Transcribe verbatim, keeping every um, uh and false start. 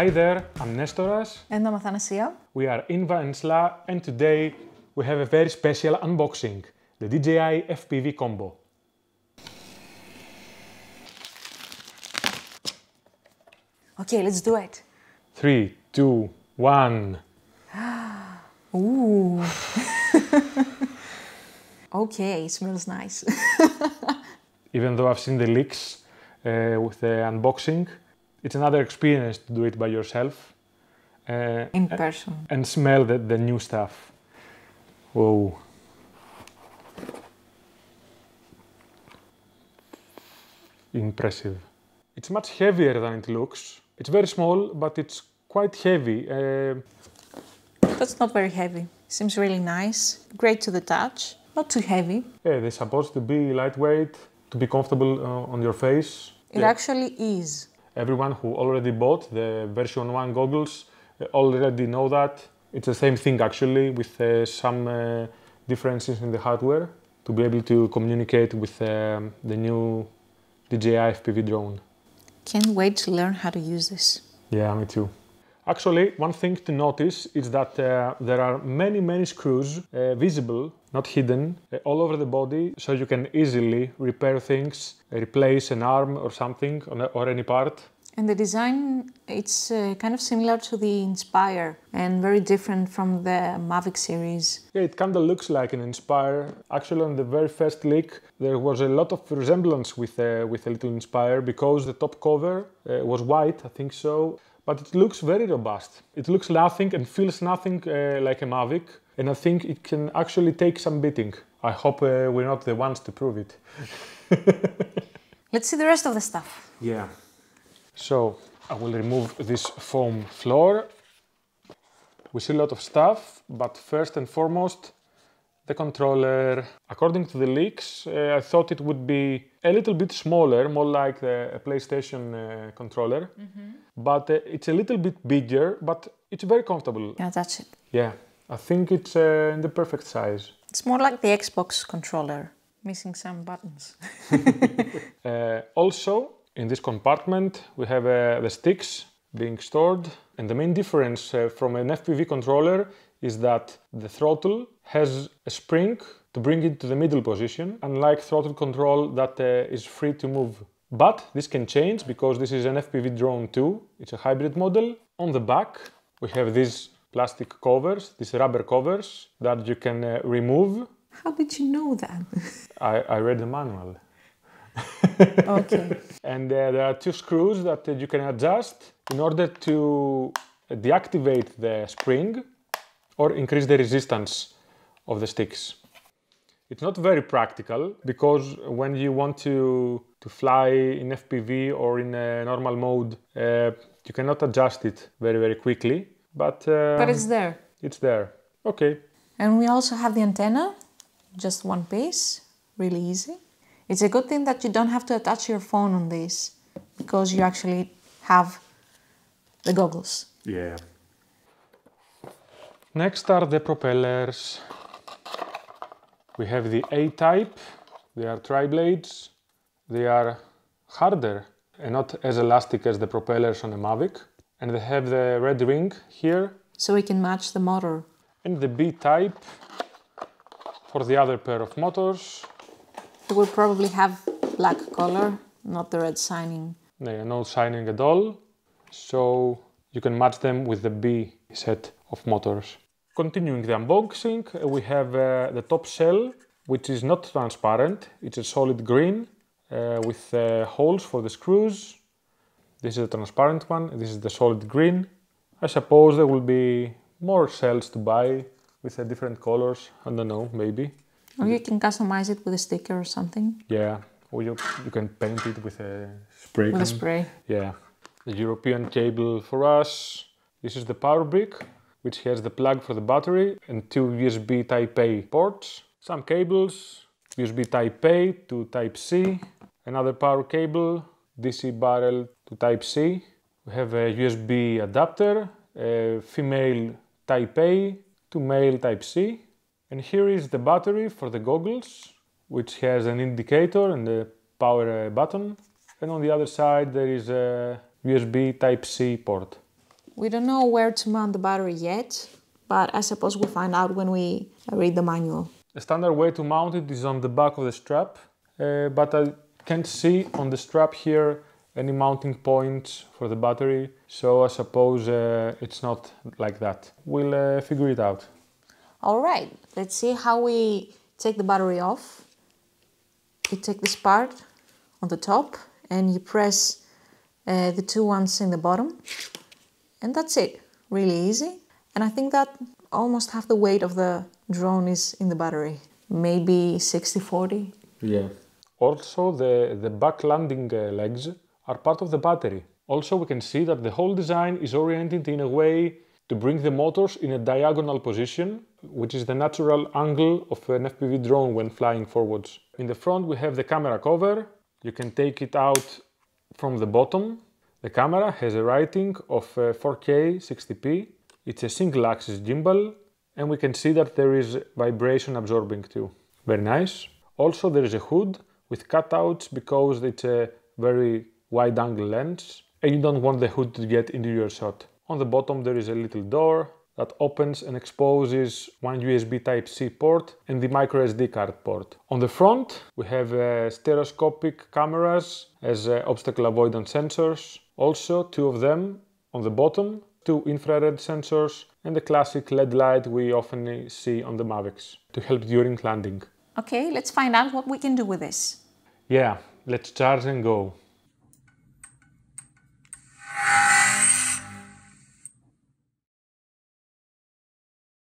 Hi there, I'm Nestoras. And I'm Athanasia. We are Inva and Sla, and today we have a very special unboxing, the D J I F P V combo. Okay, let's do it. Three, two, one. Ooh. Okay, it smells nice. Even though I've seen the leaks uh, with the unboxing, it's another experience to do it by yourself. Uh, In person. And smell the, the new stuff. Whoa. Impressive. It's much heavier than it looks. It's very small, but it's quite heavy. Uh, That's not very heavy. Seems really nice. Great to the touch. Not too heavy. yeah, they're supposed to be lightweight, to be comfortable uh, on your face. It Yeah. actually is. Everyone who already bought the version one goggles uh, already know that. It's the same thing actually, with uh, some uh, differences in the hardware to be able to communicate with um, the new D J I F P V drone. Can't wait to learn how to use this. Yeah, me too. Actually, one thing to notice is that uh, there are many, many screws uh, visible, not hidden, uh, all over the body, so you can easily repair things, uh, replace an arm or something, or, or any part. And the design, it's uh, kind of similar to the Inspire and very different from the Mavic series. Yeah, it kind of looks like an Inspire. Actually, on the very first leak, there was a lot of resemblance with, uh, with a little Inspire because the top cover uh, was white, I think so. But it looks very robust. It looks nothing and feels nothing uh, like a Mavic. And I think it can actually take some beating. I hope uh, we're not the ones to prove it. Let's see the rest of the stuff. Yeah. So I will remove this foam floor. We see a lot of stuff, but first and foremost, the controller. According to the leaks, uh, I thought it would be a little bit smaller, more like the PlayStation uh, controller. Mm-hmm. But uh, it's a little bit bigger, but it's very comfortable. Yeah, that's it. Yeah, I think it's uh, in the perfect size. It's more like the Xbox controller, missing some buttons. uh, also, in this compartment, we have uh, the sticks being stored. And the main difference uh, from an F P V controller is that the throttle has a spring to bring it to the middle position, unlike throttle control that uh, is free to move. But this can change because this is an F P V drone too. It's a hybrid model. On the back, we have these plastic covers, these rubber covers that you can uh, remove. How did you know that? I, I read the manual. Okay. And uh, there are two screws that uh, you can adjust in order to deactivate the spring or increase the resistance of the sticks. It's not very practical because when you want to, to fly in F P V or in a normal mode, uh, you cannot adjust it very, very quickly. But, uh, But it's there. It's there. Okay. And we also have the antenna, just one piece, really easy. It's a good thing that you don't have to attach your phone on this because you actually have the goggles. Yeah. Next are the propellers. We have the A-type. They are tri-blades. They are harder and not as elastic as the propellers on a Mavic. And they have the red ring here. So we can match the motor. And the B-type for the other pair of motors. It will probably have black color, not the red signing. No, no signing at all. So you can match them with the B set of motors. Continuing the unboxing, we have uh, the top shell, which is not transparent. It's a solid green uh, with uh, holes for the screws. This is the transparent one. This is the solid green. I suppose there will be more shells to buy with uh, different colors. I don't know, maybe. Or you can customize it with a sticker or something. Yeah, or you, you can paint it with a spray With can. a spray. Yeah. The European cable for us. This is the power brick, which has the plug for the battery and two U S B Type A ports. Some cables, U S B Type A to Type C. Another power cable, D C barrel to Type C. We have a U S B adapter, a female Type A to male Type C. And here is the battery for the goggles, which has an indicator and a power button. And on the other side there is a U S B Type C port. We don't know where to mount the battery yet, but I suppose we'll find out when we read the manual. The standard way to mount it is on the back of the strap, uh, but I can't see on the strap here any mounting points for the battery, so I suppose uh, it's not like that. We'll uh, figure it out. Alright, let's see how we take the battery off. You take this part on the top and you press uh, the two ones in the bottom, and that's it. Really easy, and I think that almost half the weight of the drone is in the battery, maybe sixty forty. Yeah. Also, the, the back landing uh, legs are part of the battery. Also, we can see that the whole design is oriented in a way to bring the motors in a diagonal position, which is the natural angle of an F P V drone when flying forwards. In the front we have the camera cover. You can take it out from the bottom. The camera has a rating of uh, four K sixty p. It's a single axis gimbal, and we can see that there is vibration absorbing too. Very nice. Also, there is a hood with cutouts because it's a very wide angle lens and you don't want the hood to get into your shot. On the bottom there is a little door that opens and exposes one U S B Type C port and the micro S D card port. On the front we have uh, stereoscopic cameras as uh, obstacle avoidance sensors. Also two of them on the bottom, two infrared sensors and the classic L E D light we often see on the Mavics to help during landing. Okay, let's find out what we can do with this. Yeah, let's charge and go.